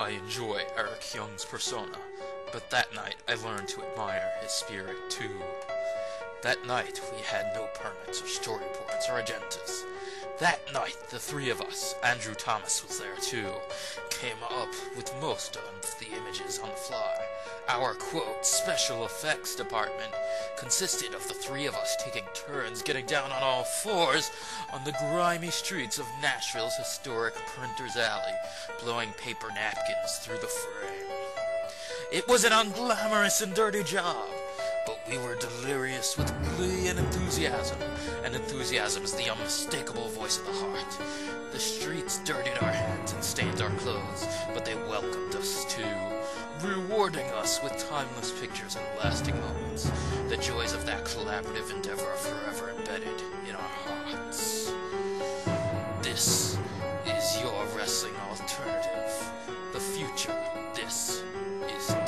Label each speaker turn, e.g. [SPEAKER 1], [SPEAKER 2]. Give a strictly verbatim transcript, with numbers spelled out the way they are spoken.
[SPEAKER 1] I enjoy Eric Young's persona, but that night I learned to admire his spirit too. That night we had no permits or storyboards or agendas. That night the three of us, Andrew Thomas was there too, came up with most of the images on the fly. Our, quote, special effects department consisted of the three of us taking turns getting down on all fours on the grimy streets of Nashville's historic Printer's Alley, blowing paper napkins through the frame. It was an unglamorous and dirty job, but we were delirious with glee and enthusiasm, and enthusiasm is the unmistakable voice of the heart. The streets dirtied our hands and stained our clothes, but they welcomed us too, rewarding us with timeless pictures and lasting moments. The joys of that collaborative endeavor are forever embedded in our hearts. This is your wrestling alternative. The future. This is